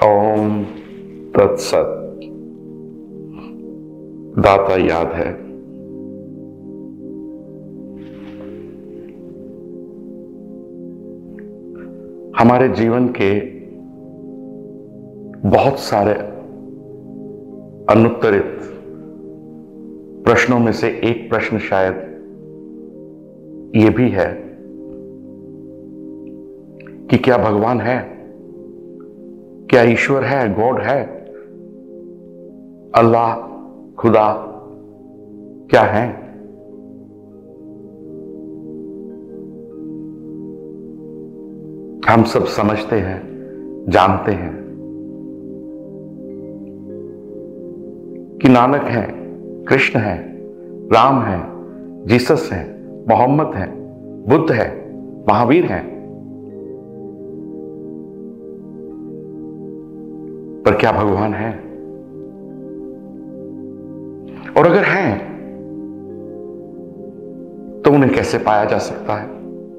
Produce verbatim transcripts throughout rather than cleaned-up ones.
ओम तत्सत। दाता याद है। हमारे जीवन के बहुत सारे अनुत्तरित प्रश्नों में से एक प्रश्न शायद ये भी है कि क्या भगवान है, क्या ईश्वर है, गॉड है, अल्लाह, खुदा क्या है? हम सब समझते हैं, जानते हैं कि नानक है, कृष्ण है, राम है, जीसस है, मोहम्मद है, बुद्ध है, महावीर है। पर क्या भगवान है? और अगर हैं तो उन्हें कैसे पाया जा सकता है?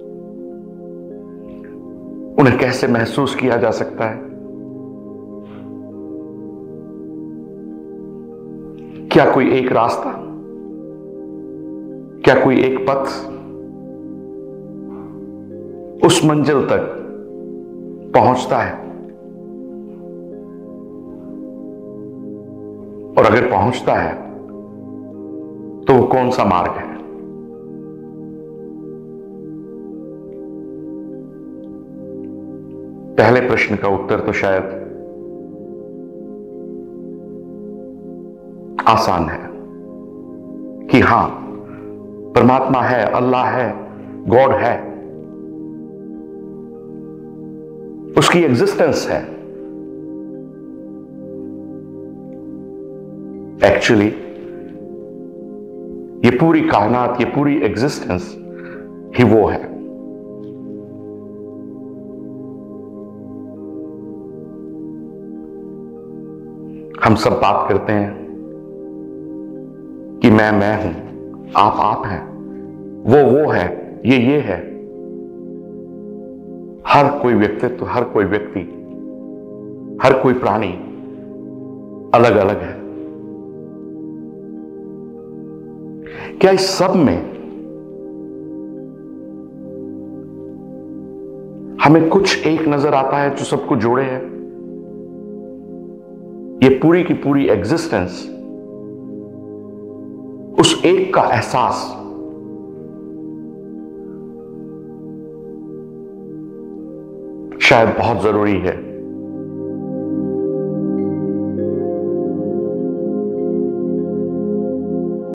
उन्हें कैसे महसूस किया जा सकता है? क्या कोई एक रास्ता, क्या कोई एक पथ उस मंजिल तक पहुंचता है? और अगर पहुंचता है तो वो कौन सा मार्ग है? पहले प्रश्न का उत्तर तो शायद आसान है कि हां, परमात्मा है, अल्लाह है, गॉड है, उसकी एग्जिस्टेंस है। एक्चुअली ये पूरी कायनात, ये पूरी एग्जिस्टेंस ही वो है। हम सब बात करते हैं कि मैं मैं हूं, आप आप हैं, वो वो है, ये ये है। हर कोई व्यक्तित्व, हर कोई व्यक्ति, हर कोई प्राणी अलग अलग है। क्या इस सब में हमें कुछ एक नजर आता है जो सबको जोड़े है? ये पूरी की पूरी एग्जिस्टेंस उस एक का एहसास शायद बहुत जरूरी है।